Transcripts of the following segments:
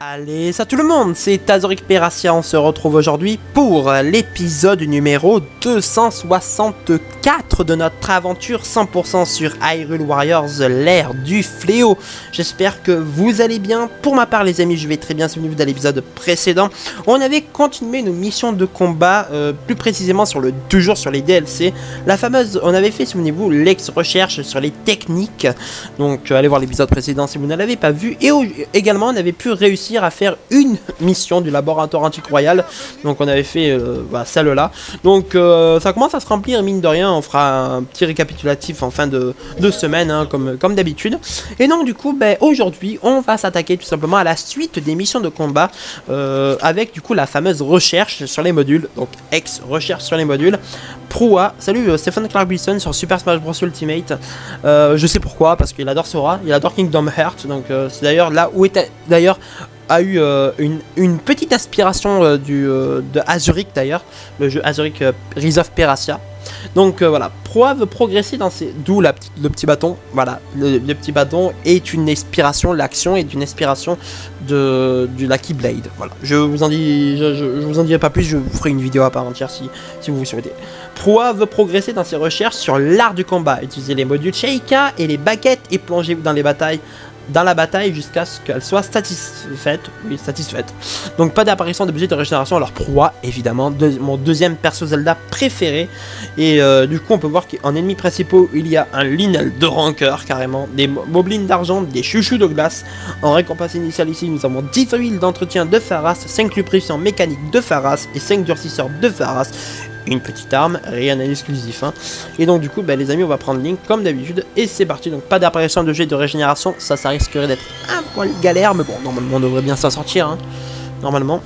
Allez, ça tout le monde, c'est Tazoric Peracia, on se retrouve aujourd'hui pour l'épisode numéro 264 de notre aventure 100% sur Hyrule Warriors, l'ère du fléau. J'espère que vous allez bien. Pour ma part les amis, je vais très bien. Souvenez-vous de l'épisode précédent, on avait continué nos missions de combat, plus précisément toujours sur les DLC. La fameuse, on avait fait, souvenez-vous, l'ex-recherche sur les techniques. Donc allez voir l'épisode précédent si vous ne l'avez pas vu. Et également on avait pu réussir à faire une mission du laboratoire antique royal. Donc on avait fait celle-là. Donc ça commence à se remplir, mine de rien. On fera un petit récapitulatif en fin de semaine, hein, comme d'habitude. Et donc du coup, aujourd'hui, on va s'attaquer tout simplement à la suite des missions de combat, avec du coup la fameuse recherche sur les modules. Donc ex-recherche sur les modules. Proa, salut Stephen Clark Wilson sur Super Smash Bros Ultimate. Je sais pourquoi, parce qu'il adore Sora, il adore Kingdom Hearts. Donc c'est d'ailleurs là où était a eu une petite inspiration de Azuric d'ailleurs, le jeu Azuric Rise of Peracia. Donc voilà, Proa veut progresser dans ses... D'où le petit bâton, voilà, le petit bâton est une inspiration, l'action est une inspiration de la Keyblade. Voilà, je vous en dirai pas plus, je vous ferai une vidéo à part entière si vous souhaitez. Proa veut progresser dans ses recherches sur l'art du combat, utiliser les modules Sheikah et les baguettes et plonger dans la bataille jusqu'à ce qu'elle soit satisfaite. Oui, satisfaite. Donc pas d'apparition d'objets de régénération. Alors Proa, évidemment, mon deuxième perso Zelda préféré. Et du coup on peut voir qu'en ennemis principaux il y a un Lynel de rancœur carrément, des moblins d'argent, des chouchous de glace. En récompense initiale ici nous avons 10 huiles d'entretien de Pharas, 5 lubrifiants mécaniques de Pharas et 5 durcisseurs de Pharas. Une petite arme, rien d'exclusif, hein. Et donc du coup les amis, on va prendre Link comme d'habitude et c'est parti. Donc pas d'apparition de jet de régénération, ça risquerait d'être un poil galère, mais bon, normalement on devrait bien s'en sortir, hein. Normalement.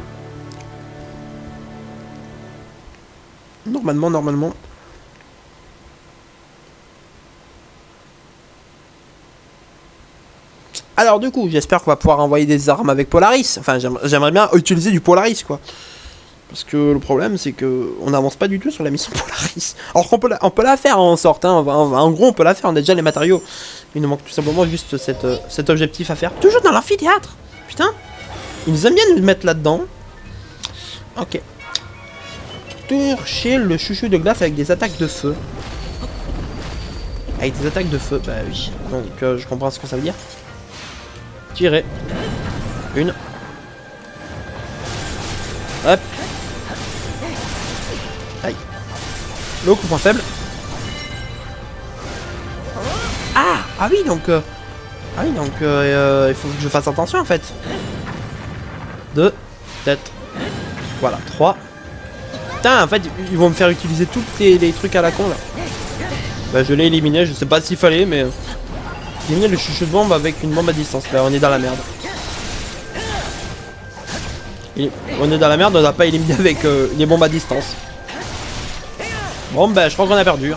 Alors du coup j'espère qu'on va pouvoir envoyer des armes avec Polaris. Enfin j'aimerais bien utiliser du Polaris quoi. Parce que le problème c'est que on n'avance pas du tout sur la mission Polaris. Alors qu'on peut la faire en sorte, hein. En gros on peut la faire, on a déjà les matériaux. Il nous manque tout simplement juste cet objectif à faire. Toujours dans l'amphithéâtre. Putain, ils nous aiment bien nous mettre là-dedans. Ok. Toucher le chouchou de glace avec des attaques de feu. Avec des attaques de feu, bah oui. Donc je comprends ce que ça veut dire. Tirer. Une. Hop. Aïe. Le coup point faible. Ah oui donc il faut que je fasse attention en fait. 2 peut-être. Voilà, 3. Putain, en fait ils vont me faire utiliser tous les trucs à la con là. Bah je l'ai éliminé, je sais pas s'il fallait mais éliminer le chouchou de bombe avec une bombe à distance. Là on est dans la merde. On est dans la merde, on n'a pas éliminé avec les bombes à distance. Bon bah je crois qu'on a perdu.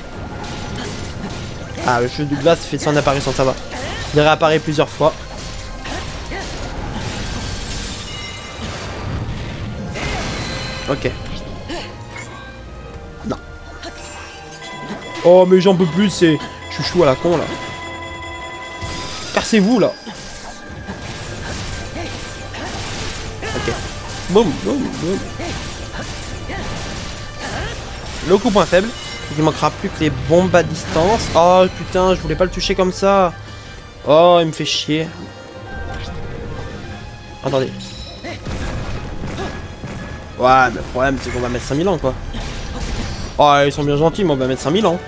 Ah, le cheveu de glace fait son apparition, ça va. Il réapparaît plusieurs fois. Ok. Non. Oh mais j'en peux plus, c'est chouchou à la con là. Cassez-vous là. Ok. Boum, boum, boum. Le coup point faible. Il manquera plus que les bombes à distance. Oh putain, je voulais pas le toucher comme ça. Oh, il me fait chier. Attendez. Ouais, mais le problème c'est qu'on va mettre 5000 ans quoi. Oh, ils sont bien gentils, mais on va mettre 5000 ans.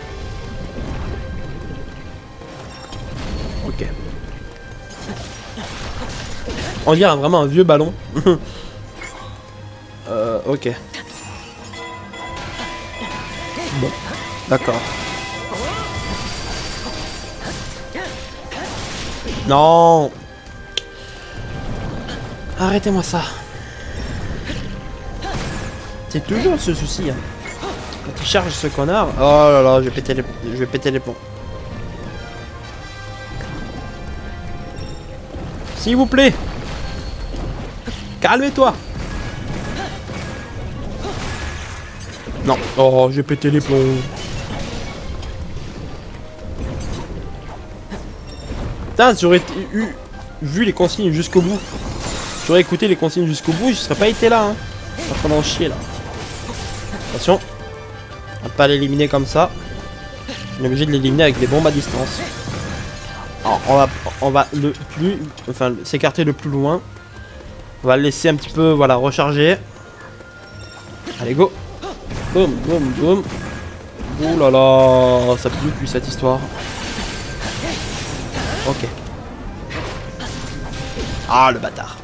Ok. On dirait vraiment un vieux ballon. Ok. Bon, d'accord. Non. Arrêtez-moi ça. C'est toujours ce souci, hein. Quand il charge ce connard. Oh là là, je vais péter les plombs. S'il vous plaît. Calmez-toi. Non. Oh, j'ai pété les plombs. Putain, j'aurais vu les consignes jusqu'au bout. J'aurais écouté les consignes jusqu'au bout, je serais pas été là. Hein. En train d'en chier là. Attention. On va pas l'éliminer comme ça. On est obligé de l'éliminer avec des bombes à distance. Alors, on va s'écarter le plus loin. On va le laisser un petit peu, voilà, recharger. Allez, go. Boum, boum, boum. Ouh là là, ça pue plus cette histoire. Ok. Ah, le bâtard.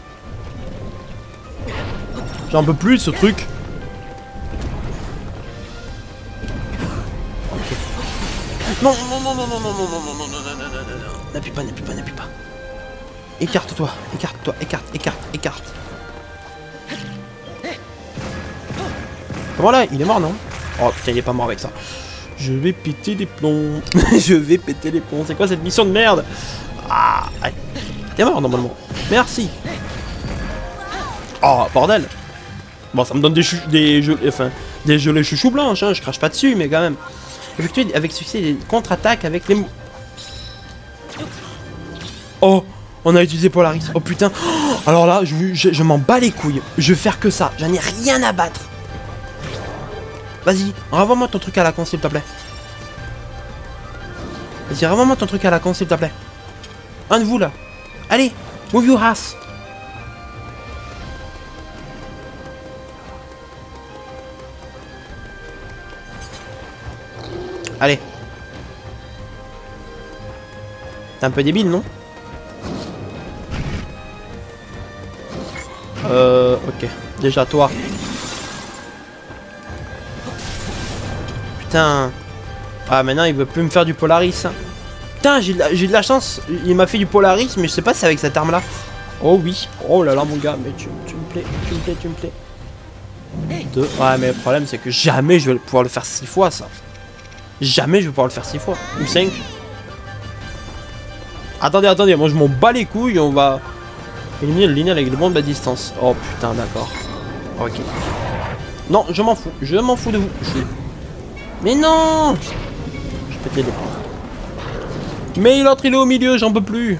J'en peux plus de ce truc. Ok. Non, non, non, non, non, non, non, non, non, non, non, non, non, non, non. N'appuie pas, n'appuie pas, n'appuie pas. Écarte-toi, écarte-toi, écarte, écarte, écarte. Voilà, il est mort, non? Oh putain, il est pas mort avec ça. Je vais péter des plombs. Je vais péter les plombs. C'est quoi cette mission de merde? Ah, allez. T'es mort normalement. Merci. Oh, bordel. Bon, ça me donne des gelées chouchou blanches, hein. Je crache pas dessus, mais quand même. Effectuer avec succès des contre-attaques avec les... Oh, on a utilisé Polaris. Oh putain. Oh, alors là, je m'en bats les couilles. Je vais faire que ça. J'en ai rien à battre. Vas-y, renvoie-moi ton truc à la con, s'il te plaît. Vas-y, renvoie-moi ton truc à la con, s'il te plaît. Un de vous, là. Allez, move your ass. Allez. T'es un peu débile, non? Ok. Déjà, toi. Putain. Ah, maintenant, il veut plus me faire du Polaris. Hein. Putain, j'ai de la chance. Il m'a fait du Polaris, mais je sais pas si c'est avec cette arme-là. Oh oui. Oh là là, mon gars. Mais tu me plais, tu me plais, tu me plais. 2. Ouais, mais le problème, c'est que jamais je vais pouvoir le faire 6 fois, ça. Jamais je vais pouvoir le faire 6 fois. Ou 5. Attendez, attendez. Moi, je m'en bats les couilles. On va éliminer le linéal avec les bombes à distance. Oh putain, d'accord. Ok. Non, je m'en fous. Je m'en fous de vous. Mais non! Je pétais les plombs. Mais l'autre il est au milieu, j'en peux plus.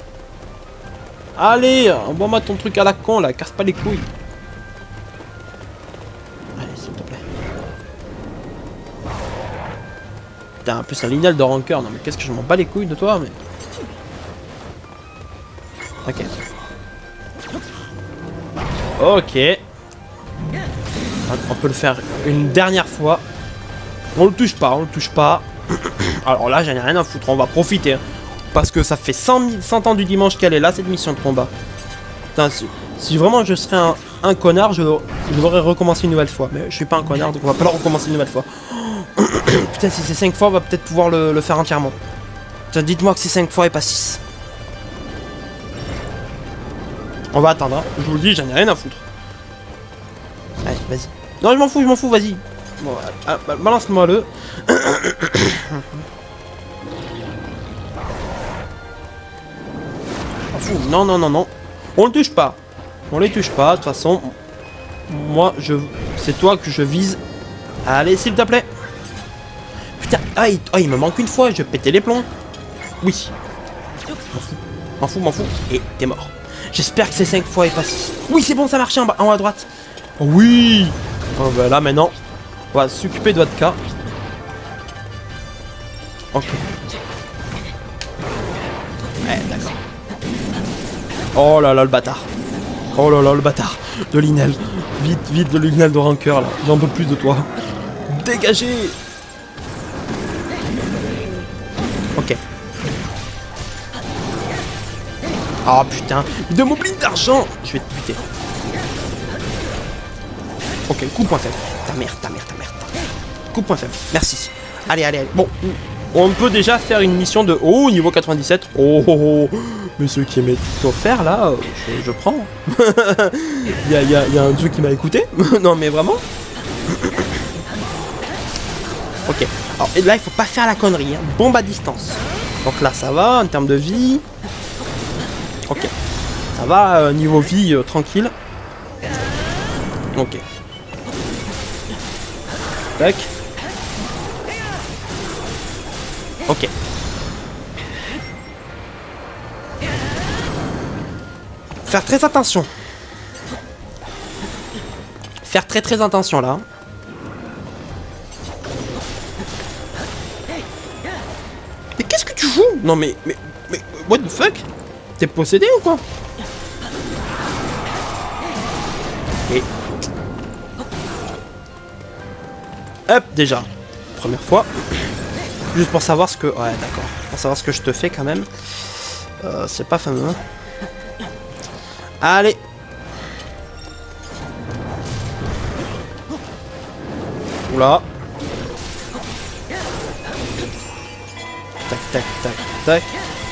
Allez, envoie-moi ton truc à la con là, casse pas les couilles. Allez, s'il te plaît. Putain, en plus un linéal de rancœur. Non mais qu'est-ce que je m'en bats les couilles de toi, mais... Ok. Ok. On peut le faire une dernière fois. On le touche pas, on le touche pas. Alors là, j'en ai rien à foutre, on va profiter. Hein, parce que ça fait 100 ans du dimanche qu'elle est là, cette mission de combat. Putain, si vraiment je serais un connard, je l'aurais recommencé une nouvelle fois. Mais je suis pas un connard, donc on va pas le recommencer une nouvelle fois. Putain, si c'est 5 fois, on va peut-être pouvoir le faire entièrement. Putain, dites-moi que c'est 5 fois et pas 6. On va attendre, hein. Je vous le dis, j'en ai rien à foutre. Allez, vas-y. Non, je m'en fous, vas-y. Bon, balance-moi le. Non, non, non, non. On le touche pas. On les touche pas. De toute façon, moi, c'est toi que je vise. Allez, s'il te plaît. Putain, ah, il me manque une fois. Je vais péter les plombs. Oui. M'en fous. Et t'es mort. J'espère que c'est 5 fois et pas 6. Oui, c'est bon, ça marchait en haut à droite. Oui. Oh, bah là, maintenant, on va s'occuper de votre cas. Ok. Ouais, d'accord. Oh là là, le bâtard. Oh là là, le bâtard. De Linel. Vite, vite, de Linel de rancœur, là. J'en peux plus de toi. Dégagez. Ok. Oh putain. De mon blind d'argent. Je vais te buter. Ok, coup point faible. Ta mère. Coup point faible. Merci. Allez. Bon, on peut déjà faire une mission de... Oh, niveau 97. Oh. Mais ceux qui aimaient tout faire là, je prends. Il y a un jeu qui m'a écouté. Non mais vraiment. Ok. Alors et là il faut pas faire la connerie. Hein. Bombe à distance. Donc là ça va en termes de vie. Ok. Ça va niveau vie tranquille. Ok. Tac. Ok. Faire très attention. Faire très attention là. Mais qu'est-ce que tu fous? Non mais what the fuck? T'es possédé ou quoi? Et... hop, déjà. Première fois. Juste pour savoir ce que... ouais, d'accord. Pour savoir ce que je te fais quand même. C'est pas fameux. Hein. Allez. Oula. Tac, tac, tac, tac.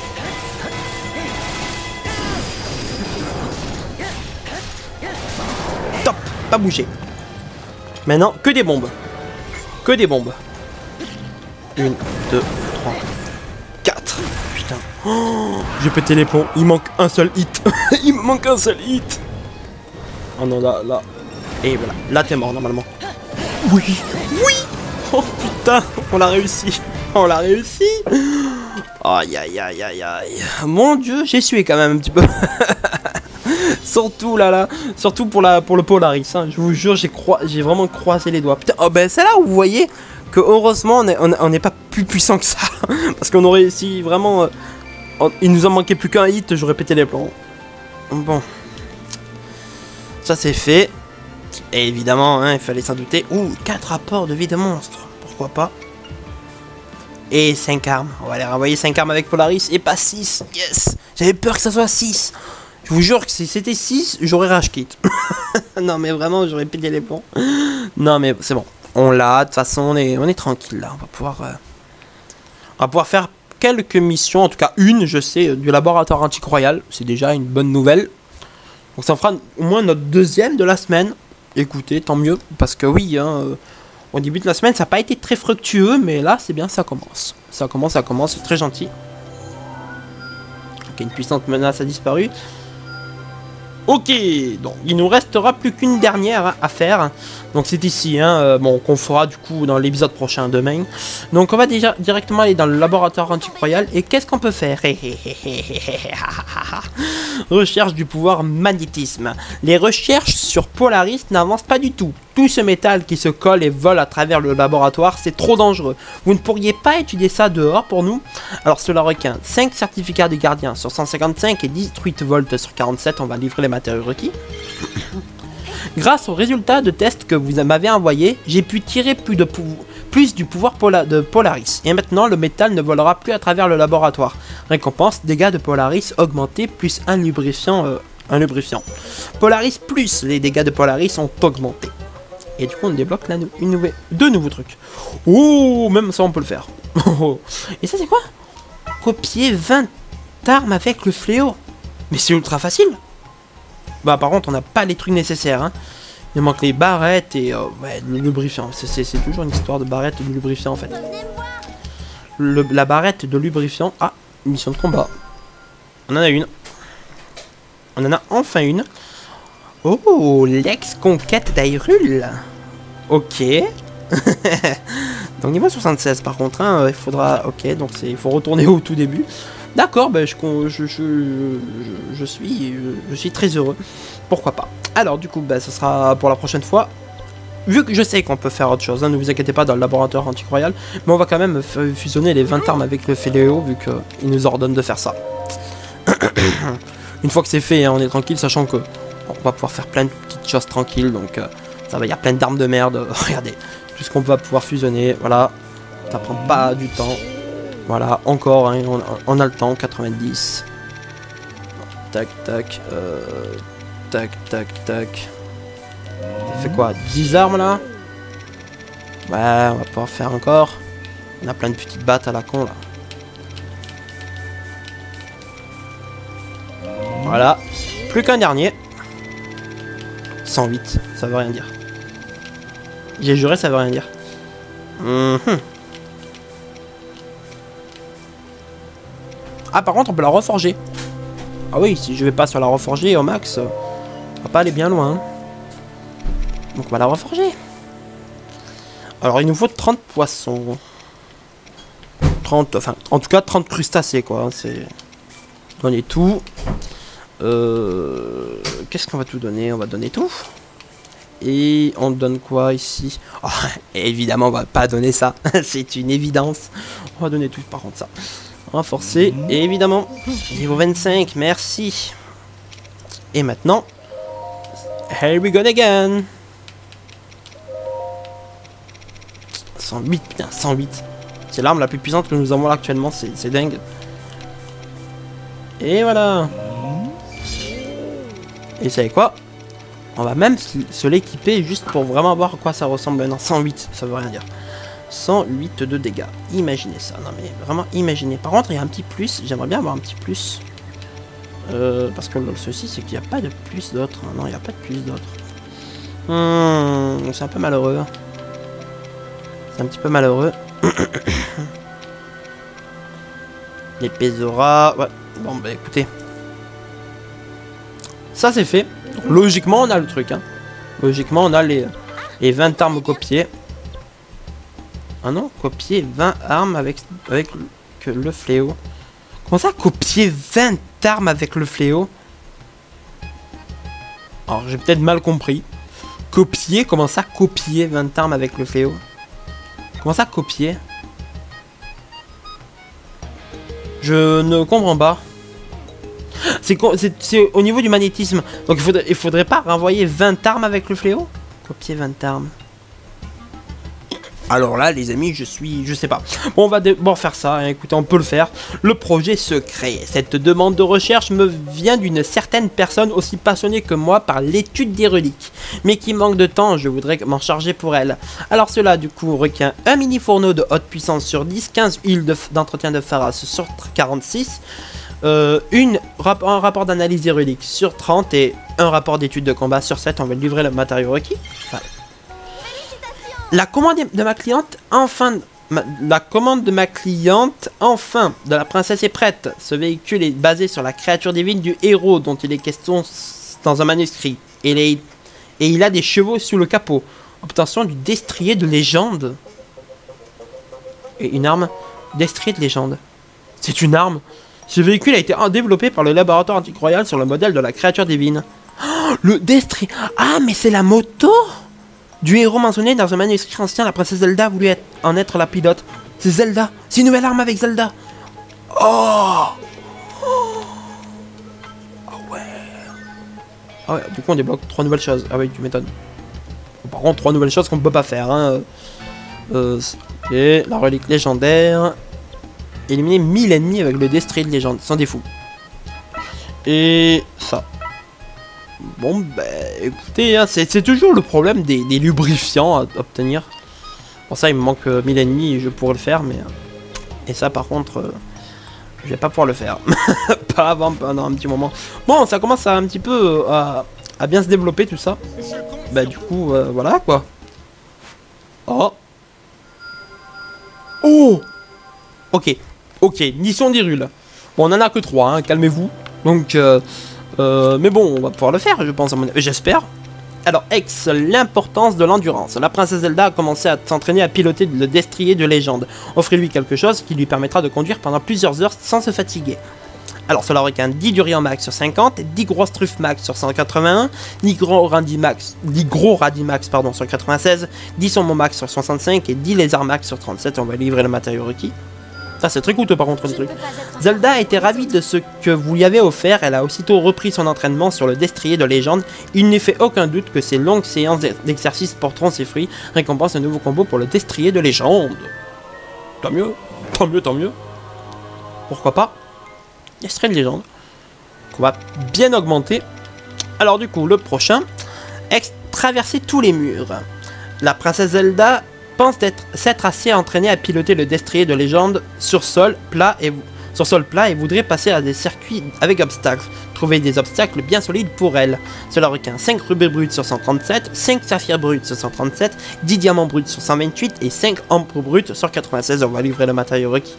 Top. Pas bouger. Maintenant, que des bombes. Que des bombes. 1, 2, 3, 4. Putain. Oh, j'ai pété les plombs. Il manque un seul hit. Il me manque un seul hit. Oh non, là. Et voilà. Là, t'es mort normalement. Oui. Oui. Oh putain. On l'a réussi. On l'a réussi. Aïe, aïe, aïe, aïe, aïe. Mon dieu, j'ai sué quand même un petit peu. Surtout là. Surtout pour le Polaris. Hein. Je vous jure, j'ai vraiment croisé les doigts. Putain. Oh ben, c'est là où vous voyez que heureusement on n'est pas plus puissant que ça. Parce qu'on aurait si vraiment il nous en manquait plus qu'un hit, j'aurais pété les plombs. Bon, ça c'est fait. Et évidemment hein, il fallait s'en douter. Ouh, 4 rapports de vie de monstre, pourquoi pas. Et 5 armes, on va aller renvoyer 5 armes avec Polaris. Et pas 6, yes. J'avais peur que ça soit 6. Je vous jure que si c'était 6, j'aurais rage quit. Non mais vraiment j'aurais pété les plombs. Non mais c'est bon. On l'a, de toute façon on est tranquille là, on va pouvoir faire quelques missions, en tout cas une je sais, du laboratoire anticroyal, c'est déjà une bonne nouvelle. Donc ça fera au moins notre deuxième de la semaine, écoutez, tant mieux, parce que oui, hein, au début de la semaine ça n'a pas été très fructueux, mais là c'est bien, ça commence, c'est très gentil. Ok, une puissante menace a disparu. Ok, donc il nous restera plus qu'une dernière à faire. Donc c'est ici, hein, bon, qu'on fera du coup dans l'épisode prochain demain. Donc on va déjà directement aller dans le laboratoire anticroyal. Et qu'est-ce qu'on peut faire? Recherche du pouvoir magnétisme. Les recherches sur Polaris n'avancent pas du tout. Tout ce métal qui se colle et vole à travers le laboratoire, c'est trop dangereux. Vous ne pourriez pas étudier ça dehors pour nous? Alors cela requiert 5 certificats de gardien sur 155 et 18 volts sur 47. On va livrer les matériaux requis. Grâce aux résultats de tests que vous m'avez envoyés, j'ai pu tirer plus du pouvoir de Polaris. Et maintenant, le métal ne volera plus à travers le laboratoire. Récompense, dégâts de Polaris augmentés, plus un lubrifiant. Polaris plus, les dégâts de Polaris ont augmenté. Et du coup, on débloque là, deux nouveaux trucs. Oh, même ça, on peut le faire. Et ça, c'est quoi? Copier 20 armes avec le fléau. Mais c'est ultra facile. Bah par contre on n'a pas les trucs nécessaires hein. Il manque les barrettes et ouais, le lubrifiant. C'est toujours une histoire de barrette et de lubrifiant en fait. La barrette de lubrifiant. Ah, mission de combat. On en a une. On en a enfin une. Oh, l'ex-conquête d'Hyrule. Ok. Donc niveau 76 par contre hein, il faudra. Ok, donc il faut retourner au tout début. D'accord, ben je suis très heureux. Pourquoi pas. Alors du coup, ben, ce sera pour la prochaine fois. Vu que je sais qu'on peut faire autre chose, hein, ne vous inquiétez pas dans le laboratoire anticroyal. Mais on va quand même fusionner les 20 armes avec le Fléau, vu qu'il nous ordonne de faire ça. Une fois que c'est fait, hein, on est tranquille, sachant que on va pouvoir faire plein de petites choses tranquilles. Donc ça va, il y a plein d'armes de merde. Regardez, tout ce qu'on va pouvoir fusionner. Voilà, ça prend pas du temps. Voilà, encore, hein, on a le temps, 90. Tac, tac, tac, tac, tac. Ça fait quoi, 10 armes là? Ouais, on va pouvoir faire encore. On a plein de petites battes à la con là. Voilà, plus qu'un dernier. 108, ça veut rien dire. J'ai juré, ça veut rien dire. Ah par contre on peut la reforger. Ah oui, si je vais pas sur la reforger au max, on va pas aller bien loin. Donc on va la reforger. Alors il nous faut 30 poissons. 30, enfin en tout cas 30 crustacés quoi. C'est donner tout. Qu'est-ce qu'on va tout donner? On va donner tout. Et on donne quoi ici? Oh, évidemment, on va pas donner ça. C'est une évidence. On va donner tout par contre ça. Renforcer. Et évidemment, niveau 25, merci. Et maintenant, here we go again. 108, putain, 108. C'est l'arme la plus puissante que nous avons là actuellement, c'est dingue. Et voilà. Et vous savez quoi? On va même se l'équiper juste pour vraiment voir à quoi ça ressemble maintenant. 108, ça veut rien dire. 108 de dégâts. Imaginez ça. Non mais vraiment imaginez. Par contre, il y a un petit plus. J'aimerais bien avoir un petit plus. Parce que le souci, c'est qu'il n'y a pas de plus d'autres. Non, il n'y a pas de plus d'autres. C'est un peu malheureux. C'est un petit peu malheureux. L'épée Zora. Ouais. Bon, bah écoutez. Ça, c'est fait. Logiquement, on a le truc. Hein. Logiquement, on a les 20 armes copiées. Ah non, copier 20 armes avec le fléau. Comment ça, copier 20 armes avec le fléau? Alors, j'ai peut-être mal compris. Copier, comment ça, copier 20 armes avec le fléau? Comment ça, copier? Je ne comprends pas. C'est au niveau du magnétisme. Donc il faudrait pas renvoyer 20 armes avec le fléau? Copier 20 armes. Alors là, les amis, je sais pas. Bon, on va d'abord faire ça. Hein. Écoutez, on peut le faire. Le projet secret. Cette demande de recherche me vient d'une certaine personne aussi passionnée que moi par l'étude des reliques, mais qui manque de temps. Je voudrais m'en charger pour elle. Alors cela, du coup, requiert un mini fourneau de haute puissance sur 10, 15 huiles d'entretien de Pharas sur 46, un rapport d'analyse des reliques sur 30 et un rapport d'étude de combat sur 7. On va livrer le matériau requis. Enfin, la commande de ma cliente, enfin, de la princesse est prête. Ce véhicule est basé sur la créature divine du héros dont il est question dans un manuscrit. Et il a des chevaux sous le capot. Obtention du destrier de légende. Et une arme, destrier de légende. C'est une arme. Ce véhicule a été développé par le laboratoire antiquarial sur le modèle de la créature divine. Oh, le destrier. Ah, mais c'est la moto du héros mentionné dans un manuscrit ancien. La princesse Zelda voulait en être la pilote. C'est Zelda. C'est une nouvelle arme avec Zelda. Oh, ouais. Ah ouais, du coup on débloque 3 nouvelles choses. Ah oui, tu m'étonnes. Par contre, 3 nouvelles choses qu'on peut pas faire. Hein. Et la relique légendaire. Éliminer 1000 ennemis avec le destrier de légende. C'en est fou. Et ça. Bon, bah écoutez, hein, c'est toujours le problème des lubrifiants à obtenir. Bon, ça, il me manque 1000 ennemis et je pourrais le faire, mais. Et ça, par contre, je vais pas pouvoir le faire. Pas avant, pendant un petit moment. Bon, ça commence à un petit peu à bien se développer tout ça. Bah, du coup, voilà quoi. Oh. Oh. Ok. Ok, mission d'Hyrule. Bon, on en a que 3, hein, calmez-vous. Donc, mais bon, on va pouvoir le faire, je pense, j'espère. Alors, l'importance de l'endurance. La princesse Zelda a commencé à s'entraîner à piloter le destrier de légende. Offrez-lui quelque chose qui lui permettra de conduire pendant plusieurs heures sans se fatiguer. Alors, cela aurait qu'un 10 durian max sur 50, 10 grosses truffes max sur 181, 10 gros radis max pardon, sur 96, 10 saumons max sur 65 et 10 lézards max sur 37. On va livrer le matériau requis. Ça, c'est très coûteux par contre ce truc. Zelda a été ravie de ce que vous lui avez offert. Elle a aussitôt repris son entraînement sur le destrier de légende. Il ne fait aucun doute que ces longues séances d'exercice porteront ses fruits. Récompense un nouveau combo pour le destrier de légende. Tant mieux, tant mieux, tant mieux. Pourquoi pas? Destrier de légende. Qu'on va bien augmenter. Alors du coup, le prochain. Traverser tous les murs. La princesse Zelda pense s'être assez entraîné à piloter le destrier de légende sur sol plat et voudrait passer à des circuits avec obstacles. Trouver des obstacles bien solides pour elle. Cela requiert 5 rubis bruts sur 137, 5 saphirs bruts sur 137, 10 diamants bruts sur 128 et 5 ampres bruts sur 96. On va livrer le matériau requis.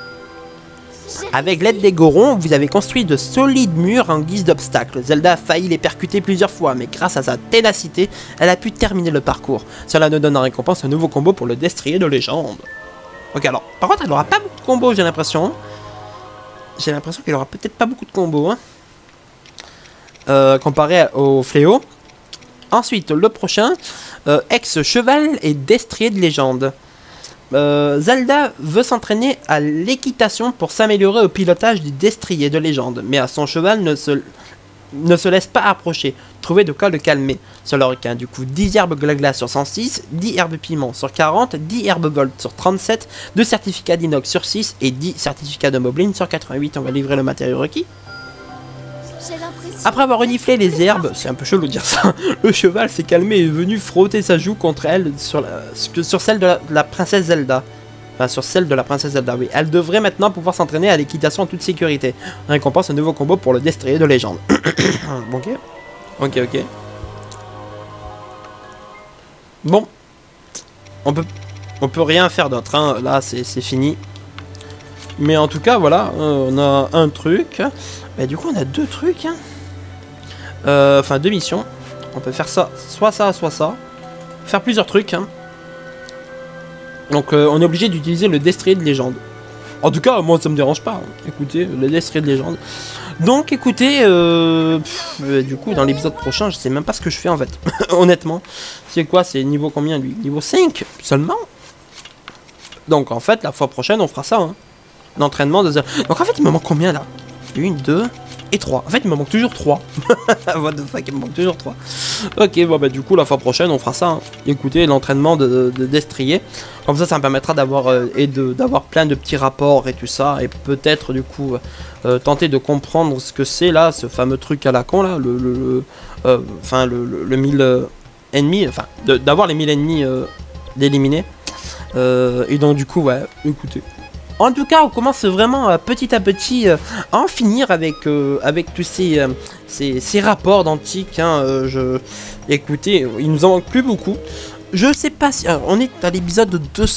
Avec l'aide des Gorons, vous avez construit de solides murs en guise d'obstacles. Zelda a failli les percuter plusieurs fois, mais grâce à sa ténacité, elle a pu terminer le parcours. Cela nous donne en récompense un nouveau combo pour le destrier de légende. Ok, alors, par contre, elle n'aura pas beaucoup de combos, j'ai l'impression. Hein. J'ai l'impression qu'elle aura peut-être pas beaucoup de combos. Hein. Comparé au fléau. Ensuite, le prochain, ex-cheval et destrier de légende. Zelda veut s'entraîner à l'équitation pour s'améliorer au pilotage du destrier de légende, mais à son cheval ne se laisse pas approcher. Trouver de quoi le calmer. Sur le requin, du coup, 10 herbes glagla sur 106, 10 herbes piment sur 40, 10 herbes gold sur 37, 2 certificats d'inox sur 6 et 10 certificats de moblin sur 88. On va livrer le matériau requis. Après avoir reniflé les herbes, c'est un peu chelou de dire ça, le cheval s'est calmé et est venu frotter sa joue contre elle sur celle de la princesse Zelda. Enfin, sur celle de la princesse Zelda, oui. Elle devrait maintenant pouvoir s'entraîner à l'équitation en toute sécurité. Récompense un nouveau combo pour le destrier de légende. Ok. Ok. Bon. On peut rien faire d'autre, hein. Là, c'est fini. Mais en tout cas, voilà, on a un truc. Bah, du coup, on a deux trucs, hein. Enfin, deux missions. On peut faire ça, soit ça. Faire plusieurs trucs, hein. Donc, on est obligé d'utiliser le destrier de légende. En tout cas, moi, ça me dérange pas. Hein. Écoutez, le destrier de légende. Donc, écoutez, du coup, dans l'épisode prochain, je sais même pas ce que je fais, en fait. Honnêtement. C'est quoi? C'est niveau combien, lui? Niveau 5 seulement? Donc, en fait, la fois prochaine, on fera ça, hein. L'entraînement de... Donc, en fait, il me manque combien, là? 1, 2... et 3. En fait, il me manque toujours 3. What the fuck, il me manque toujours 3. Ok, bon, bah, du coup, la fois prochaine, on fera ça. Hein. Écoutez, l'entraînement de destrier. Comme ça me permettra d'avoir plein de petits rapports et tout ça. Et peut-être, du coup, tenter de comprendre ce que c'est, là, ce fameux truc à la con, là. Le 1000 ennemis. Enfin, d'avoir les 1000 ennemis d'éliminer. Et donc, du coup, ouais, écoutez. En tout cas, on commence vraiment petit à petit à en finir avec tous ces rapports d'antique. Hein, écoutez, il nous en manque plus beaucoup. Je sais pas si... Alors, on est à l'épisode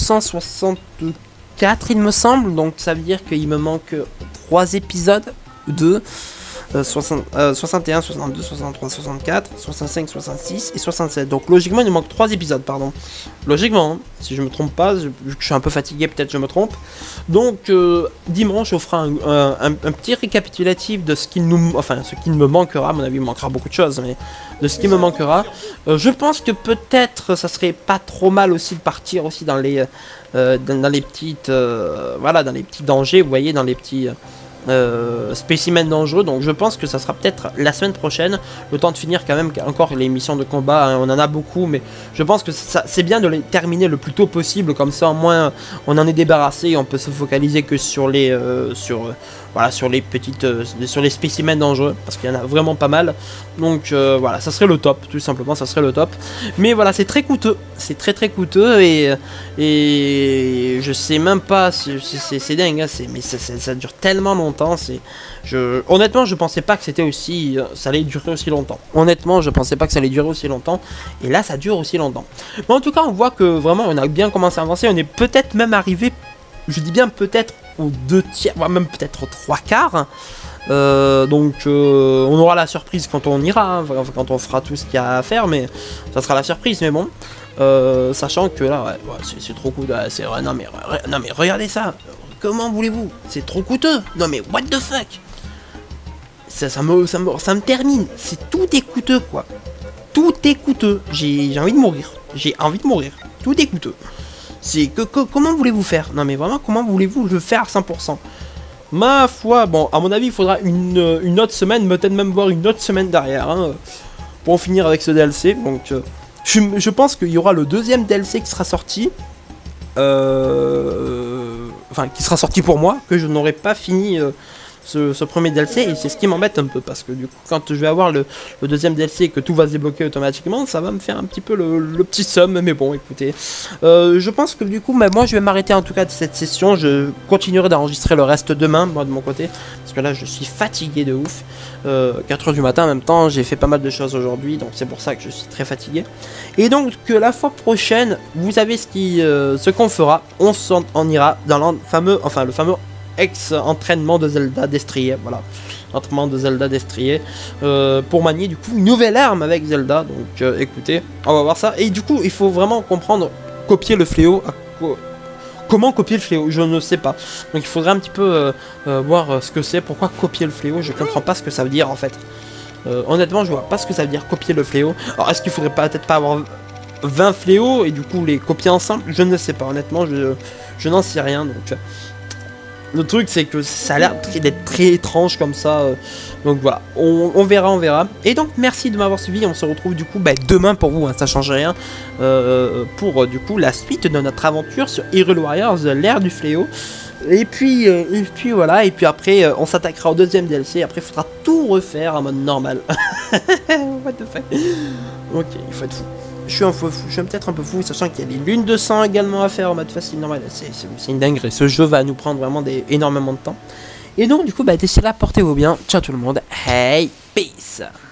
264, il me semble. Donc ça veut dire qu'il me manque 3 épisodes. 2. 61, 62, 63, 64, 65, 66 et 67. Donc logiquement il nous manque 3 épisodes, pardon. Logiquement, hein, si je me trompe pas, vu que je suis un peu fatigué, peut-être je me trompe. Donc dimanche on fera un petit récapitulatif de ce qui me manquera. À mon avis il me manquera beaucoup de choses, mais de ce qui me manquera. Je pense que peut-être ça serait pas trop mal aussi de partir aussi dans les petites voilà, dans les petits dangers, vous voyez, dans les petits spécimens dangereux. Donc je pense que ça sera peut-être la semaine prochaine, le temps de finir quand même encore les missions de combat, hein. On en a beaucoup, mais je pense que c'est bien de les terminer le plus tôt possible, comme ça au moins on en est débarrassé et on peut se focaliser que sur les sur les petites sur les spécimens dangereux, parce qu'il y en a vraiment pas mal. Donc voilà, ça serait le top, tout simplement, ça serait le top. Mais voilà, c'est très coûteux, c'est très coûteux, et je sais même pas si c'est dingue, hein, mais ça dure tellement longtemps. Honnêtement, je pensais pas que c'était aussi ça allait durer aussi longtemps. Honnêtement, je pensais pas que ça allait durer aussi longtemps, et là ça dure aussi longtemps. Mais en tout cas, on voit que vraiment on a bien commencé à avancer. On est peut-être même arrivé, je dis bien peut-être, aux 2 tiers, voire même peut-être aux 3 quarts. Donc on aura la surprise quand on ira, hein, quand on fera tout ce qu'il y a à faire, mais ça sera la surprise. Mais bon, sachant que là, ouais, c'est trop coûteux. Non mais regardez ça. Comment voulez-vous? C'est trop coûteux. Non mais what the fuck. Ça me termine. Tout est coûteux, quoi. Tout est coûteux. J'ai envie de mourir. J'ai envie de mourir. Tout est coûteux. Comment voulez-vous faire? Non mais vraiment, comment voulez-vous le faire à 100%? Ma foi, bon, à mon avis, il faudra une autre semaine, peut-être même voir une autre semaine derrière, hein, pour en finir avec ce DLC. Donc, je pense qu'il y aura le deuxième DLC qui sera sorti. Enfin, qui sera sorti pour moi, que je n'aurai pas fini ce premier DLC, et c'est ce qui m'embête un peu, parce que du coup, quand je vais avoir le deuxième DLC et que tout va se débloquer automatiquement, ça va me faire un petit peu le petit somme, mais bon, écoutez. Je pense que du coup, moi je vais m'arrêter en tout cas de cette session. Je continuerai d'enregistrer le reste demain, moi de mon côté, parce que là je suis fatigué de ouf. 4 h du matin en même temps, j'ai fait pas mal de choses aujourd'hui, donc c'est pour ça que je suis très fatigué. Et donc que la fois prochaine, vous savez ce qu'on fera, on ira dans le fameux ex-entraînement de Zelda destrier, voilà, entraînement de Zelda destrier, pour manier du coup une nouvelle arme avec Zelda. Donc écoutez, on va voir ça, et du coup il faut vraiment comprendre, copier le fléau. Comment copier le fléau, je ne sais pas. Donc il faudrait un petit peu voir ce que c'est, pourquoi copier le fléau, je comprends pas ce que ça veut dire en fait. Honnêtement, je vois pas ce que ça veut dire copier le fléau. Alors, est-ce qu'il faudrait peut-être pas avoir 20 fléaux et du coup les copier ensemble? Je ne sais pas, honnêtement, je n'en sais rien. Donc, le truc, c'est que ça a l'air d'être très étrange comme ça. Donc voilà, on verra, on verra. Et donc, merci de m'avoir suivi. On se retrouve du coup demain pour vous, hein, ça change rien. Pour du coup la suite de notre aventure sur Hyrule Warriors, l'ère du fléau. Et puis voilà, et puis après on s'attaquera au deuxième DLC, après il faudra tout refaire en mode normal. What the fuck. Ok, il faut être fou. Je suis un fou, je suis peut-être un peu fou, sachant qu'il y a les lunes de sang également à faire en mode facile normal. C'est une dinguerie, ce jeu va nous prendre vraiment énormément de temps. Et donc du coup, d'ici là, portez-vous bien, ciao tout le monde, hey, peace.